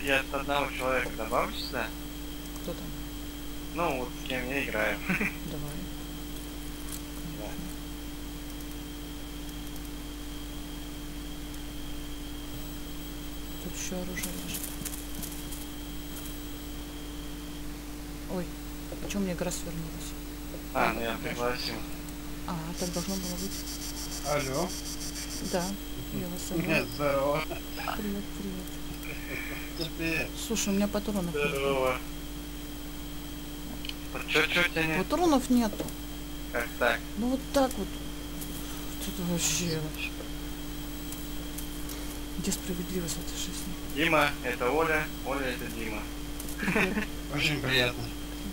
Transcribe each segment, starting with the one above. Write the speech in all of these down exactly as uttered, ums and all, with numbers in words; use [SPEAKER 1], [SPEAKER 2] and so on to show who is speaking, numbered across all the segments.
[SPEAKER 1] я от одного человека добавлю сюда.
[SPEAKER 2] Кто там?
[SPEAKER 1] Ну, вот с кем я играю.
[SPEAKER 2] Давай.
[SPEAKER 1] Да.
[SPEAKER 2] Тут еще оружие лежит. Ой, почему мне игра свернулась?
[SPEAKER 1] А, ну я пригласил.
[SPEAKER 2] А, так должно было быть.
[SPEAKER 3] Алло.
[SPEAKER 2] Да, я вас
[SPEAKER 3] Нет,
[SPEAKER 2] слышу.
[SPEAKER 3] здорово.
[SPEAKER 2] Привет, привет.
[SPEAKER 3] Тебе.
[SPEAKER 2] Слушай, у меня патронов нет.
[SPEAKER 1] Здорово. Вот чё, чё у тебя нет?
[SPEAKER 2] Патронов нету.
[SPEAKER 1] Как так?
[SPEAKER 2] Ну вот так вот. Тут вообще. Где справедливость в этой жизни?
[SPEAKER 1] Дима, это Оля, Оля это Дима.
[SPEAKER 2] Привет,
[SPEAKER 3] Очень приятно.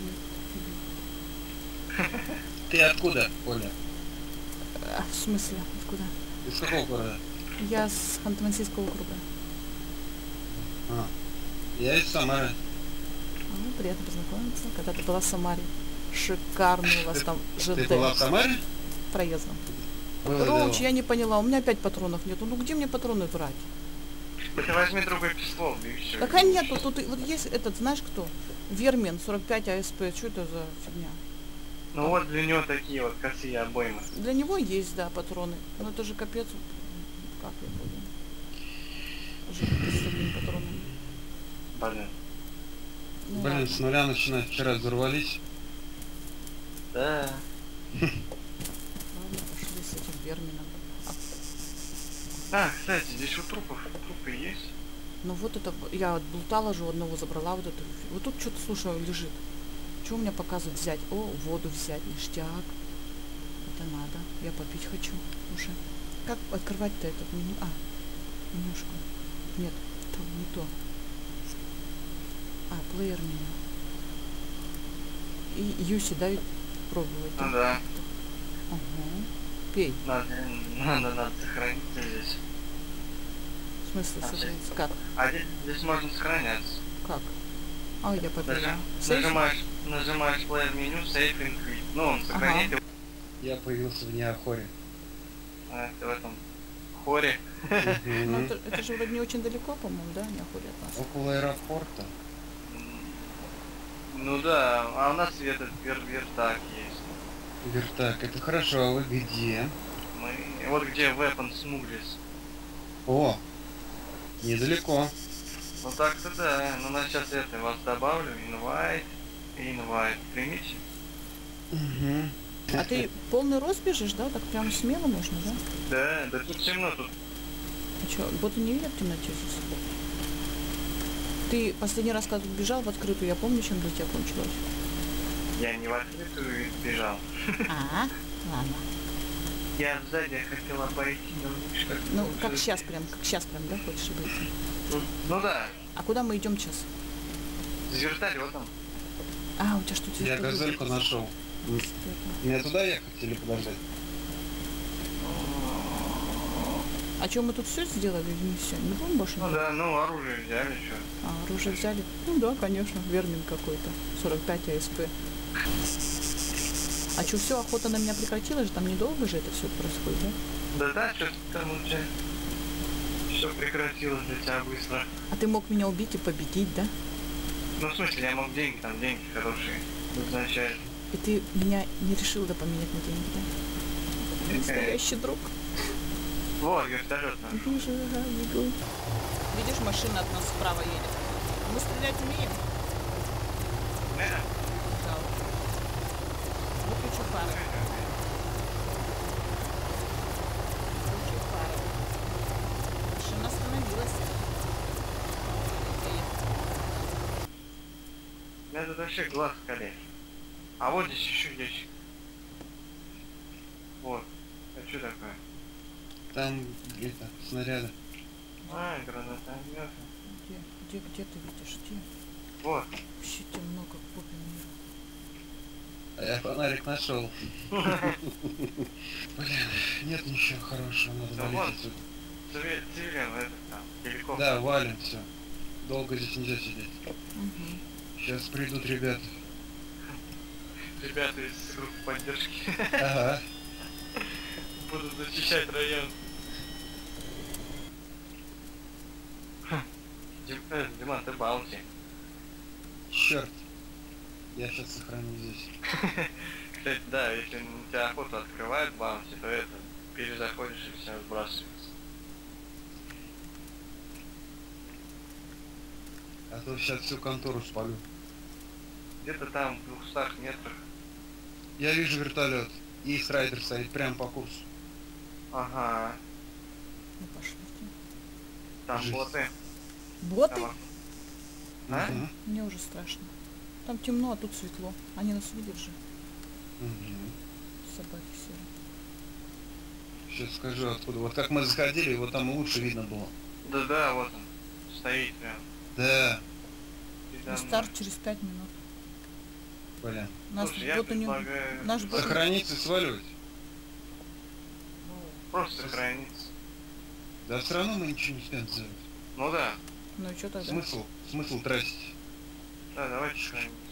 [SPEAKER 2] привет.
[SPEAKER 3] Ты откуда, Оля?
[SPEAKER 2] А, в смысле? Откуда?
[SPEAKER 3] Из какого города?
[SPEAKER 2] Я с Ханты-Мансийского округа.
[SPEAKER 3] А. Я из Самары.
[SPEAKER 2] А, ну, приятно познакомиться. Когда-то была в Самаре. Шикарный у вас там
[SPEAKER 3] Ты была в
[SPEAKER 2] ЖД
[SPEAKER 3] Самаре?
[SPEAKER 2] проездом.
[SPEAKER 3] Было
[SPEAKER 2] Роуч,
[SPEAKER 3] дело.
[SPEAKER 2] я не поняла, у меня опять патронов нету. Ну где мне патроны брать?
[SPEAKER 1] Да ты возьми другой пистол, и все.
[SPEAKER 2] Так а нету, тут и- вот есть этот, знаешь кто? Вермин сорок пять АСП, что это за фигня?
[SPEAKER 1] Ну вот для него такие вот косые обоймы.
[SPEAKER 2] Для него есть, да, патроны. Но это же капец. Как я буду? Жить без такими патронами.
[SPEAKER 1] Блин.
[SPEAKER 2] Ну,
[SPEAKER 3] Блин,
[SPEAKER 2] ладно.
[SPEAKER 3] с нуля начинать вчера взорвались.
[SPEAKER 1] Да.
[SPEAKER 2] Ладно, пошли с этим Вермином. А,
[SPEAKER 1] А, кстати, здесь у трупов трупы есть.
[SPEAKER 2] ну вот это, я вот блутала же, у одного забрала вот эту. Вот тут что-то, слушай, лежит. Что у меня показывает взять? О, воду взять, ништяк. Это надо. Я попить хочу уже. Как открывать-то этот меню? А, менюшку. Нет, то не то. А, плеер меню. И Юси, да, ведь пробовать?
[SPEAKER 1] Ну да.
[SPEAKER 2] Ага. Пей.
[SPEAKER 1] Надо, надо, надо сохраниться здесь.
[SPEAKER 2] В смысле,
[SPEAKER 1] А,
[SPEAKER 2] сохраниться? Как?
[SPEAKER 1] А здесь, здесь можно сохраняться.
[SPEAKER 2] Как? А, я попила.
[SPEAKER 1] Нажи-
[SPEAKER 2] Сейф?
[SPEAKER 1] нажимаешь, нажимаешь плеер меню, save and quit. Ну, он сохраняет его.
[SPEAKER 3] Я появился в Неохоре.
[SPEAKER 1] А, ты в этом хоре.
[SPEAKER 2] Ну,
[SPEAKER 3] Мгм.
[SPEAKER 2] это, это же вроде не очень далеко, по-моему, да, не охотят от нас.
[SPEAKER 3] Около аэропорта.
[SPEAKER 1] Ну да, а у нас этот вер вертак есть.
[SPEAKER 3] Вертак, это хорошо, а вы где?
[SPEAKER 1] Мы... Вот где weapon smugglers.
[SPEAKER 3] О, недалеко.
[SPEAKER 1] Ну так-то да, ну на сейчас это вас добавлю, invite, invite, примите.
[SPEAKER 3] Угу.
[SPEAKER 2] А ты полный рост бежишь, да? Так прям смело можно, да?
[SPEAKER 1] Да, да тут темно, тут
[SPEAKER 2] А что, боты не видят в темноте здесь? Ты последний раз, когда тут бежал в открытую, я помню, чем для тебя кончилось.
[SPEAKER 1] я не в открытую бежал.
[SPEAKER 2] А, ладно.
[SPEAKER 1] Я сзади хотела пойти, но видишь, как...
[SPEAKER 2] Ну, как сейчас прям, как сейчас прям, да, хочешь выйти?
[SPEAKER 1] Ну, ну да,
[SPEAKER 2] А куда мы идем сейчас?
[SPEAKER 1] с вертолетом.
[SPEAKER 2] А, у тебя что, здесь
[SPEAKER 3] Я
[SPEAKER 2] тоже
[SPEAKER 3] газельку
[SPEAKER 2] есть?
[SPEAKER 3] нашел.
[SPEAKER 2] Где-то.
[SPEAKER 3] Мне туда ехать или подождать?
[SPEAKER 2] А что, мы тут все сделали или не все? Не будем больше?
[SPEAKER 1] Ну да, ну оружие взяли, что.
[SPEAKER 2] А, оружие взяли? Ну да, конечно, Вермин какой-то. сорок пять АСП. А что, все, охота на меня прекратилась же? Там недолго же это все происходит, да?
[SPEAKER 1] Да да, что там у тебя все прекратилось для тебя быстро.
[SPEAKER 2] А ты мог меня убить и победить, да?
[SPEAKER 1] Ну в смысле, я мог деньги, там деньги хорошие назначать.
[SPEAKER 2] И ты меня не решил да поменять на деньги, да? Настоящий друг.
[SPEAKER 1] Вот, вертолет наш.
[SPEAKER 2] Вижу, ага, бегу. Видишь, машина от нас справа едет. Мы стрелять умеем?
[SPEAKER 1] Да.
[SPEAKER 2] Да. Выключу фары. Выключу фары. Машина остановилась.
[SPEAKER 1] У меня тут вообще глаз колет. А вот здесь еще ящик. Вот. А что такое?
[SPEAKER 3] Там это, снаряды.
[SPEAKER 1] А, гранатомет.
[SPEAKER 2] Где, где, где ты видишь? Где?
[SPEAKER 1] Вот.
[SPEAKER 2] Вообще темно, как в попе мира.
[SPEAKER 3] А я фонарик нашел. Блин, нет ничего хорошего, надо
[SPEAKER 1] Да
[SPEAKER 3] валить
[SPEAKER 1] вот.
[SPEAKER 3] отсюда.
[SPEAKER 1] Цивиль, цивилен, это там, геликоптер.
[SPEAKER 3] Да, валим все. Долго здесь нельзя сидеть.
[SPEAKER 2] Угу.
[SPEAKER 3] Сейчас придут ребята.
[SPEAKER 1] Ребята из группы поддержки
[SPEAKER 3] Ага.
[SPEAKER 1] будут защищать район. Дим- э, Диман, ты баунти.
[SPEAKER 3] Черт. Я сейчас сохраню здесь.
[SPEAKER 1] Кстати, да, если на тебя охоту открывает баунти, то это, перезаходишь и все сбрасывается.
[SPEAKER 3] А то сейчас всю контору спалю.
[SPEAKER 1] Где-то там в двухстах метрах.
[SPEAKER 3] Я вижу вертолет. И страйдер стоит прямо по курсу.
[SPEAKER 1] Ага,
[SPEAKER 2] Ну пошлите.
[SPEAKER 1] там
[SPEAKER 3] Жесть.
[SPEAKER 1] боты.
[SPEAKER 2] Боты?
[SPEAKER 1] Там... А?
[SPEAKER 3] Мгм.
[SPEAKER 2] Мне уже страшно. Там темно, а тут светло. Они нас видят же.
[SPEAKER 3] Мгм.
[SPEAKER 2] Собаки все.
[SPEAKER 3] Сейчас скажу откуда. Вот как мы заходили, вот там лучше видно было.
[SPEAKER 1] Да-да, вот он. Стоит прям.
[SPEAKER 3] Да.
[SPEAKER 1] передо мной.
[SPEAKER 2] Старт через пять минут.
[SPEAKER 3] Блин.
[SPEAKER 2] Нас
[SPEAKER 1] Слушай, я
[SPEAKER 2] бот у него.
[SPEAKER 1] предлагаю
[SPEAKER 2] Наш бот.
[SPEAKER 3] Сохраниться и сваливать.
[SPEAKER 1] просто сохраниться.
[SPEAKER 3] Да все равно мы ничего не успеем сделать.
[SPEAKER 1] Ну да.
[SPEAKER 2] Ну и что тогда?
[SPEAKER 3] Смысл? Смысл тратить?
[SPEAKER 1] Да, давайте сохранимся.